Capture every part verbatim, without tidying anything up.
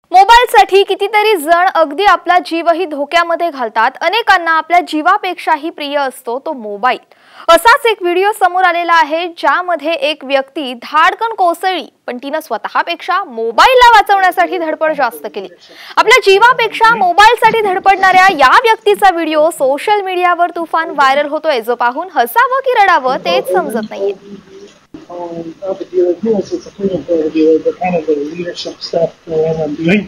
मोबाईलसाठी कितीतरी जण अगदी आपला जीवही धोक्यामध्ये घालतात। अनेकांना आपल्या जीवापेक्षाही प्रिय असतो तो मोबाईल। असाच एक व्हिडिओ समोर आलेला आहे ज्यामध्ये एक व्यक्ती धाडकन कोसळली, पण तिने स्वतःपेक्षा मोबाईलला वाचवण्यासाठी धडपड जास्त केली। आपल्या जीवापेक्षा मोबाईलसाठी धडपडणाऱ्या या व्यक्तीचा व्हिडिओ सोशल मीडियावर तुफान व्हायरल होतोय, जो पाहून हसावं की रडावं तेच समजत नाहीये। Um, of the dealer, who is it's a freedom for the dealer, but kind of the leadership stuff that I'm doing.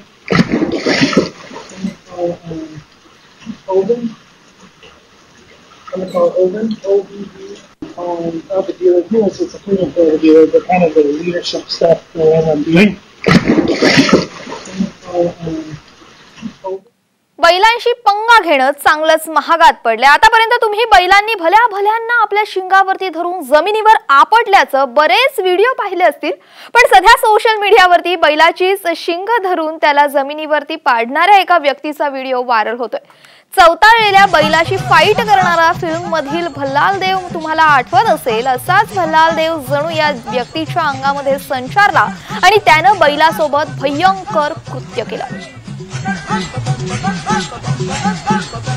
um, Hogan, I'm gonna call Hogan, O B B. Um, of the dealer, who is it's a freedom for the dealer, but kind of the leadership stuff that I'm doing. um, बैलांशी पंगा घेणं चांगलंच महागात पडले। आतापर्यंत तुम्ही बैलांनी भल्या भल्यांना आपल्या शिंगावरती धरून जमिनीवर आपटल्याचं बरेच व्हिडिओ पाहिले असतील, पण सध्या सोशल मीडियावरती बैलाचीच शिंग धरून त्याला जमिनीवरती पाडणाऱ्या एका व्यक्तीचा व्हिडिओ व्हायरल होतोय। चवताळलेल्या बैलाशी फाईट करणारा फिल्म मधील भल्लाल देव तुम्हाला आठवत असेल, असाच भल्लाल देव जणू या व्यक्तीच्या अंगामध्ये संचारला आणि त्यानं बैलासोबत भयंकर कृत्य केलं।